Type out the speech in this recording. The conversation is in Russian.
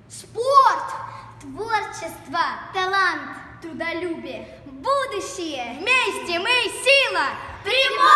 Спорт, творчество, талант, трудолюбие, будущее. Вместе мы сила! Приморье!